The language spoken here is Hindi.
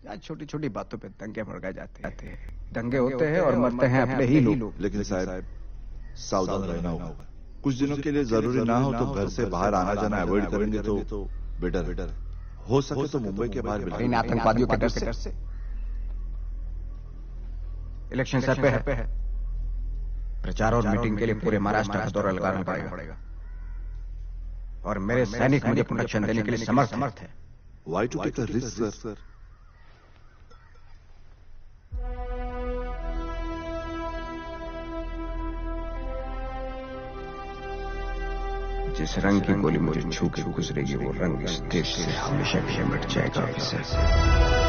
आज छोटी छोटी बातों पे दंगे भड़काए जाते हैं। दंगे होते हैं और मरते हैं अपने ही लोग। लेकिन साहब सावधान रहना होगा। कुछ दिनों के लिए जरूरी ना हो तो घर से बाहर आना जाना अवॉइड करेंगे तो बेटर है। हो सके तो मुंबई के बाहर इन आतंकवादियों के डर से। इलेक्शन सर पे है। प्रचार और मीटिंग के लिए पूरे महाराष्ट्र का दौरा लगाना पड़ेगा और मेरे सैनिक मुझे प्रोटेक्शन देने के लिए समर्थ है। Why to take a risk, sir? जिस रंग की गोली मुझे छू के गुजरेगी वो रंग इस देश से हमेशा के लिए मिट जाएगा ऑफिसर।